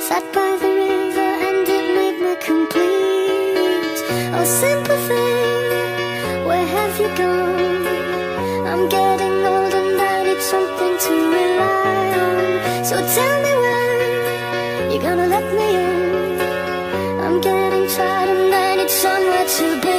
Sat by the river and it made me complete. Oh, simple thing, where have you gone? I'm getting old and I need something to rely on. So tell me when you're gonna let me in. I'm getting tired and I need somewhere to be.